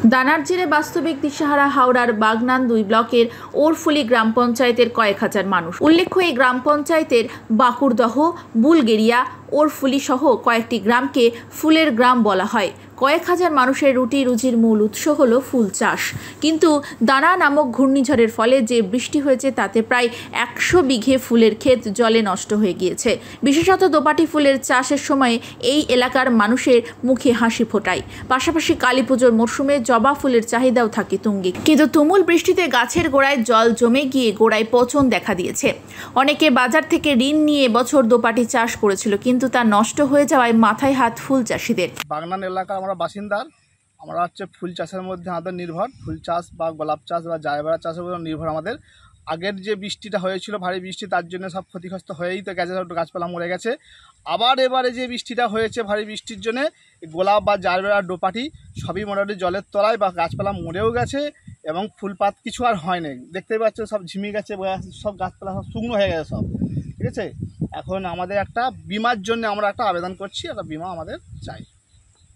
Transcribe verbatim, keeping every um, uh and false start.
দানার জেরে বাস্তবিক দিশাহারা হাওড়ার বাগনান দুই ব্লকের ওরফুলি গ্রাম পঞ্চায়েতের কয়েক হাজার মানুষ। উল্লেখ্য, এই গ্রাম পঞ্চায়েতের বাকুরদহ, বুলগেরিয়া, ওরফুলি সহ কয়েকটি গ্রামকে ফুলের গ্রাম বলা হয়। কয়েক হাজার মানুষের রুটি রুজির মূল উৎস হল ফুল চাষ। কিন্তু দানা নামক ঘূর্ণিঝড়ের ফলে যে বৃষ্টি হয়েছে তাতে প্রায় একশো বিঘে ফুলের ক্ষেত জলে নষ্ট হয়ে গিয়েছে। বিশেষত দোপাটি ফুলের চাষের সময় এই এলাকার মানুষের মুখে হাসি ফোটায়। পাশাপাশি কালী পুজোর মরশুমে জবা ফুলের চাহিদাও থাকে তুঙ্গে। কিন্তু তুমুল বৃষ্টিতে গাছের গোড়ায় জল জমে গিয়ে গোড়ায় পচন দেখা দিয়েছে। অনেকে বাজার থেকে ঋণ নিয়ে বছর দোপাটি চাষ করেছিল, কিন্তু তা নষ্ট হয়ে যাওয়ায় মাথায় হাত ফুল চাষিদের। বাগনান এলাকার আমরা বাসিন্দার, আমরা হচ্ছে ফুল চাষের মধ্যে আমাদের নির্ভর। ফুল চাষ বা গোলাপ চাষ বা জায়বারা চাষের উপর নির্ভর আমাদের। আগের যে বৃষ্টিটা হয়েছিল, ভারী বৃষ্টি, তার জন্য সব ক্ষতিগ্রস্ত হয়েই তো গেছে, সব গাছপালা মরে গেছে। আবার এবারে যে বৃষ্টিটা হয়েছে ভারী বৃষ্টির জন্য গোলাপ বা জারবেরা ডোপাটি সবই মোটামুটি জলের তলায় বা গাছপালা মরেও গেছে এবং ফুলপাত কিছু আর হয়নি। দেখতেই পাচ্ছেন সব ঝিমে গেছে, সব গাছপালা সব শুকনো হয়ে গেছে সব। ঠিক আছে, এখন আমাদের একটা বিমার জন্য আমরা একটা আবেদন করছি, একটা বিমা আমাদের চাই।